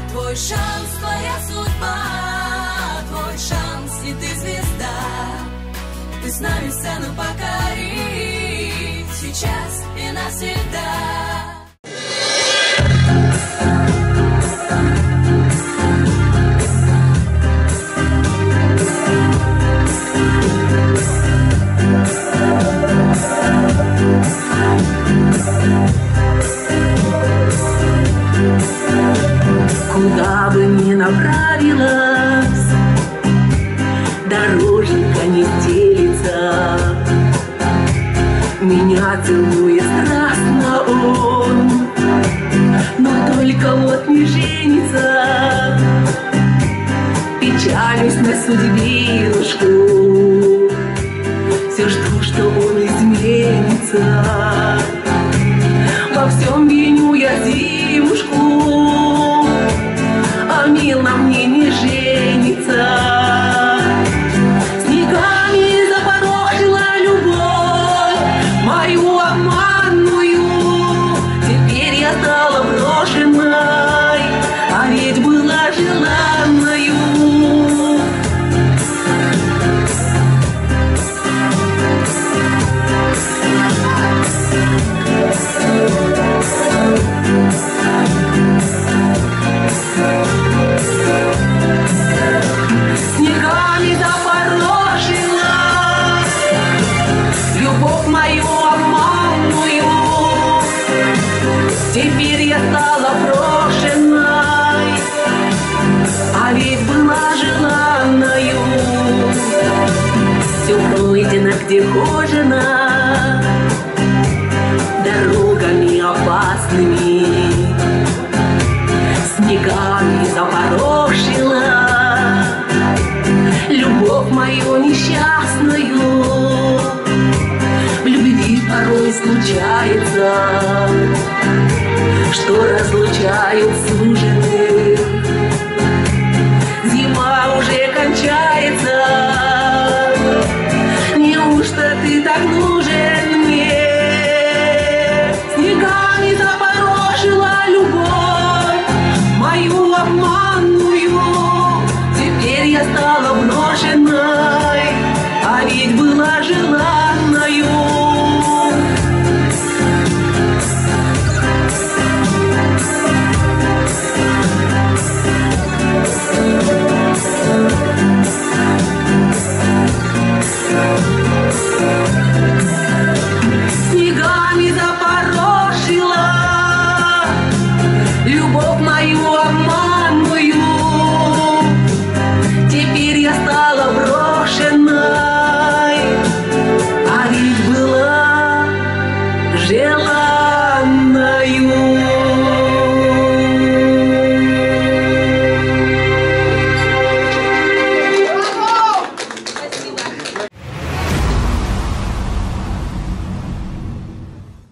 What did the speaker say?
Твой шанс, твоя судьба, твой шанс, и ты звезда. Ты с нами сцену покори, сейчас и навсегда. Куда бы ни направилась, дороженька не стелится. Меня целует страстно он, но только вот не женится. Печалюсь на судьбинушку, все жду, что он изменится. Во всем виню я зимушку, а мил на мне не женится. Снегами запорошила любовь мою обманную. Теперь я стала брошенной, а ведь была желанною. Снегами запорошила любовь мою обманную. Теперь я стала брошенной, а ведь была желанною. Все пройдено, где кожано, дорогами опасными. Снегами запорошила любовь мою несчастную. В любви порой случается, что разлучают судьбы.